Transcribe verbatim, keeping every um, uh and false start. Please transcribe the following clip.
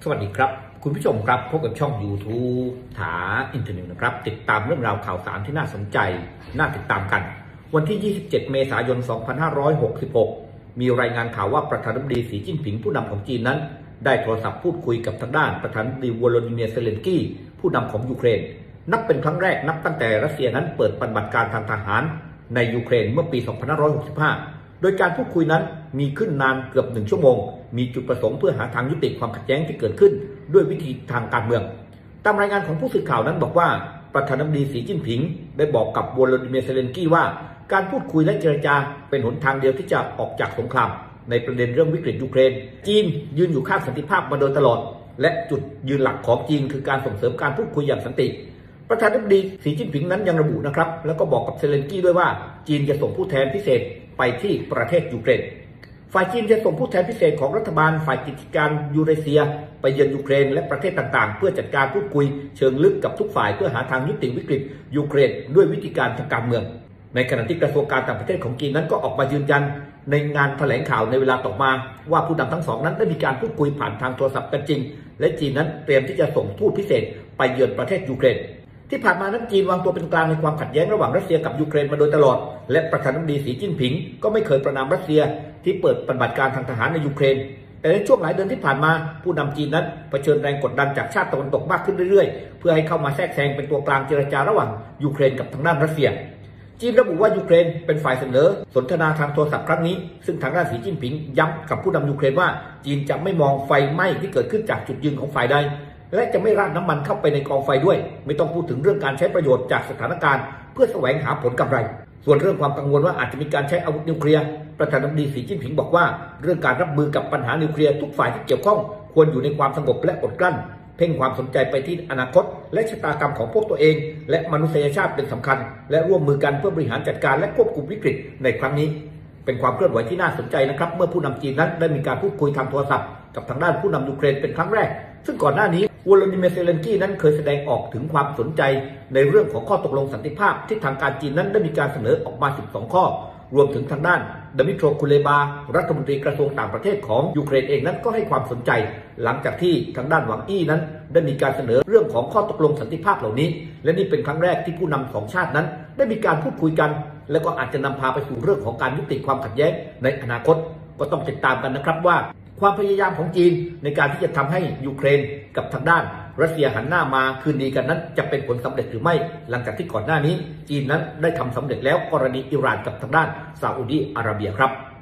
สวัสดีครับคุณผู้ชมครับพบกับช่อง YouTube ถาอินเทอร์เน็ตนะครับติดตามเรื่องราวข่าวสารที่น่าสนใจน่าติดตามกันวันที่ยี่สิบเจ็ดเมษายนสองพันห้าร้อยหกสิบหกมีรายงานข่าวว่าประธานาธิบดีสีจิ้นผิงผู้นำของจีนนั้นได้โทรศัพท์พูดคุยกับทางด้านประธานาธิบดีวโลดิเมียร์เซเลนสกี้ผู้นำของยูเครนนับเป็นครั้งแรกนับตั้งแต่รัสเซียนั้นเปิดปฏิบัติการทางทหารในยูเครนเมื่อปีสองพันห้าร้อยหกสิบห้าโดยการพูดคุยนั้นมีขึ้นนานเกือบหนึ่งชั่วโมงมีจุดประสงค์เพื่อหาทางยุติความขัดแย้งที่เกิดขึ้นด้วยวิธีทางการเมืองตามรายงานของผู้สื่อข่าวนั้นบอกว่าประธานาธิบดีสีจิ้นผิงได้บอกกับวโลดิเมียร์เซเลนสกี้ว่าการพูดคุยและเจรจาเป็นหนทางเดียวที่จะออกจากสงครามในประเด็นเรื่องวิกฤตยูเครนจีนยืนอยู่ข้างสันติภาพมาโดยตลอดและจุดยืนหลักของจีนคือการส่งเสริมการพูดคุยอย่างสันติประธานาธิบดีสีจิ้นผิงนั้นยังระบุนะครับแล้วก็บอกกับเซเลนสกี้ด้วยว่าจีนจะส่งผู้แทนพิเศษไปที่ประเทศยูเครนฝ่ายจีนจะส่งผู้แทนพิเศษของรัฐบาลฝ่ายกิจการยูเรเซียไปเยือนยูเครนและประเทศต่างๆเพื่อจัดการพูดคุยเชิงลึกกับทุกฝ่ายเพื่อหาทางยุติวิกฤตยูเครนด้วยวิธีการทางการเมืองในขณะที่กระทรวงการต่างประเทศของจีนนั้นก็ออกมายืนยันในงานแถลงข่าวในเวลาต่อมาว่าผู้นำทั้งสองนั้นได้มีการพูดคุยผ่านทางโทรศัพท์กันจริงและจีนนั้นเตรียมที่จะส่งทูตพิเศษไปเยือนประเทศยูเครนที่ผ่านมานั้นจีนวางตัวเป็นกลางในความขัดแย้งระหว่างรัสเซียกับยูเครนมาโดยตลอดและประธานาธิบดีสีจิ้นผิงก็ไม่เคยประณามรัสเซียที่เปิดปฏิบัติการทางทหารในยูเครนแต่ในช่วงหลายเดือนที่ผ่านมาผู้นำจีนนั้นเผชิญแรงกดดันจากชาติตะวันตกมากขึ้นเรื่อยๆเพื่อให้เข้ามาแทรกแซงเป็นตัวกลางเจรจาระหว่างยูเครนกับทางด้านรัสเซียจีนระบุว่ายูเครนเป็นฝ่ายเสนอสนทนาทางโทรศัพท์ครั้งนี้ซึ่งทางด้านสีจิ้นผิงย้ำกับผู้นำยูเครนว่าจีนจะไม่มองไฟไหม้ที่เกิดขึ้นจากจุดยืนของฝ่ายใดและจะไม่ราดน้ำมันเข้าไปในกองไฟด้วยไม่ต้องพูดถึงเรื่องการใช้ประโยชน์จากสถานการณ์เพื่อแสวงหาผลกำไรส่วนเรื่องความกังวลว่าอาจจะมีการใช้อาวุธนิวเคลียร์ประธานาธิบดีสีจิ้นผิงบอกว่าเรื่องการรับมือกับปัญหานิวเคลียร์ทุกฝ่ายที่เกี่ยวข้องควรอยู่ในความสงบและอดกลั้นเพ่งความสนใจไปที่อนาคตและชะตากรรมของพวกตัวเองและมนุษยชาติเป็นสำคัญและร่วมมือกันเพื่อบริหารจัดการและควบคุมวิกฤตในครั้งนี้เป็นความเคลื่อนไหวที่น่าสนใจนะครับเมื่อผู้นำจีนนั้นได้มีการพูดคุยทางโทรศัพท์กับทางด้านผู้นำยูเครนเป็นครั้งแรกซึ่งก่อนหน้านี้วโลดิเมียร์เซเลนสกี้นั้นเคยแสดงออกถึงความสนใจในเรื่องของข้อตกลงสันติภาพที่ทางการจีนนั้นได้มีการเสนอออกมาสิบสองข้อรวมถึงทางด้านดมิโตรคุเลบารัฐมนตรีกระทรวงต่างประเทศของยูเครนเองนั้นก็ให้ความสนใจหลังจากที่ทางด้านหวังอี้นั้นได้มีการเสนอเรื่องของข้อตกลงสันติภาพเหล่านี้และนี่เป็นครั้งแรกที่ผู้นำสองชาตินั้นได้มีการพูดคุยกันและก็อาจจะนำพาไปสู่เรื่องของการยุติความขัดแย้งในอนาคตก็ต้องติดตามกันนะครับว่าความพยายามของจีนในการที่จะทำให้ยูเครนกับทางด้านรัสเซียหันหน้ามาคืนดีกันนั้นจะเป็นผลสำเร็จหรือไม่หลังจากที่ก่อนหน้านี้จีนนั้นได้ทำสำเร็จแล้วกรณีอิหร่านกับทางด้านซาอุดีอาระเบียครับ